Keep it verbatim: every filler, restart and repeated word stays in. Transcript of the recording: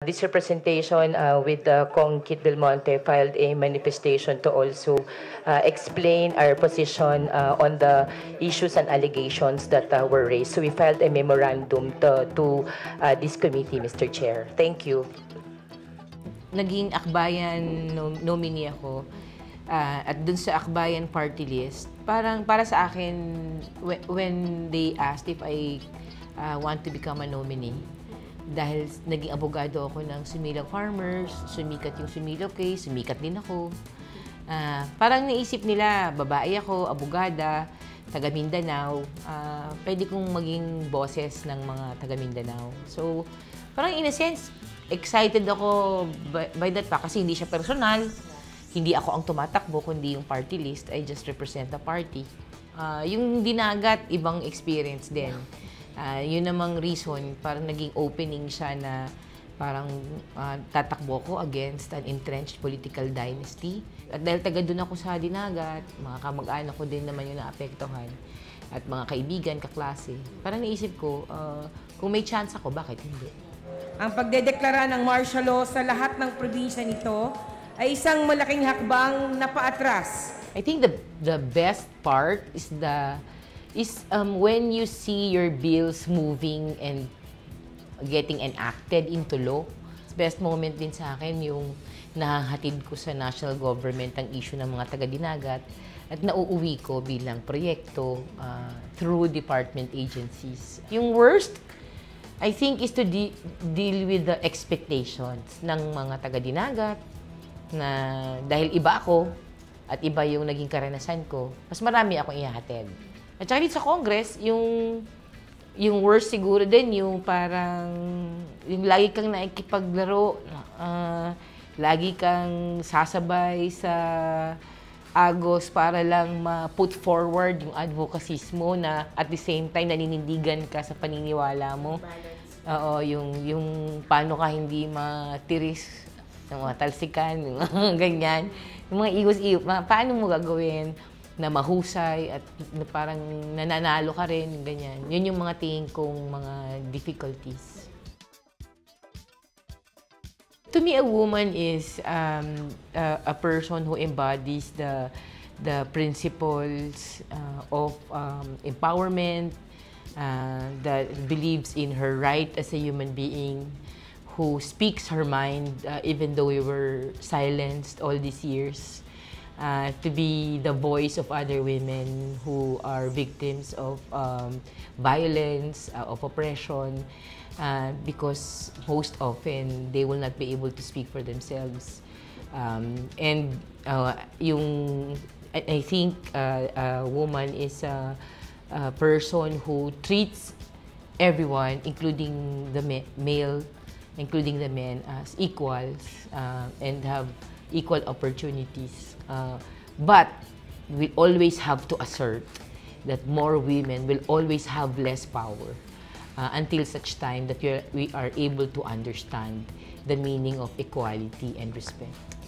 This representation uh, with uh, Kong Kit Del Monte filed a manifestation to also uh, explain our position uh, on the issues and allegations that uh, were raised. So we filed a memorandum to, to uh, this committee, Mister Chair. Thank you. Naging akbayan nom nominee ako uh, at dun sa akbayan party list, parang para sa akin, when, when they asked if I uh, want to become a nominee, dahil naging abogado ako ng Sumilaw Farmers, sumikat yung Sumilaw case, sumikat din ako. Uh, parang naisip nila, babae ako, abogada, taga Mindanao, uh, pwede kong maging boses ng mga taga Mindanao. So, parang in a sense, excited ako by, by that pa kasi hindi siya personal, hindi ako ang tumatakbo, kundi yung party list. I just represent the party. Uh, yung dinagat, ibang experience din. Uh, yun namang reason, parang naging opening siya na parang uh, tatakbo ko against an entrenched political dynasty. At dahil taga doon ako sa dinagat, mga kamag-anak ko din naman yung naapektuhan. At mga kaibigan, kaklase. Parang naisip ko, uh, kung may chance ako, bakit hindi? Ang pagdedeklara ng martial law sa lahat ng probinsya nito ay isang malaking hakbang na paatras. I think the the best part is the is um, when you see your bills moving and getting enacted into law. Best moment din sa akin yung nahahatid ko sa national government ang issue ng mga taga-dinagat at nauuwi ko bilang proyekto uh, through department agencies. Yung worst, I think, is to de deal with the expectations ng mga taga-dinagat na dahil iba ako at iba yung naging karanasan ko, mas marami akong ihahatid. At saka dito sa Congress, yung, yung worst siguro din, yung parang, yung lagi kang nakikipaglaro, uh, lagi kang sasabay sa agos para lang ma-put forward yung advocacies mo na at the same time naninindigan ka sa paniniwala mo. Oo, yung, yung paano ka hindi matiris ng mga talsikan, yung mga ganyan. Yung mga igos-igos, paano mo gagawin na mahusay at na parang nananalo ka rin, ganyan. Yun yung mga tingin kong mga difficulties. To me, a woman is um, a, a person who embodies the, the principles uh, of um, empowerment, uh, that believes in her right as a human being, who speaks her mind uh, even though we were silenced all these years. Uh, to be the voice of other women who are victims of um, violence, uh, of oppression, uh, because most often they will not be able to speak for themselves. Um, and uh, yung, I, I think uh, a woman is a, a person who treats everyone, including the ma male, including the men, as equals uh, and have equal opportunities. Uh, but we always have to assert that more women will always have less power uh, until such time that we are, we are able to understand the meaning of equality and respect.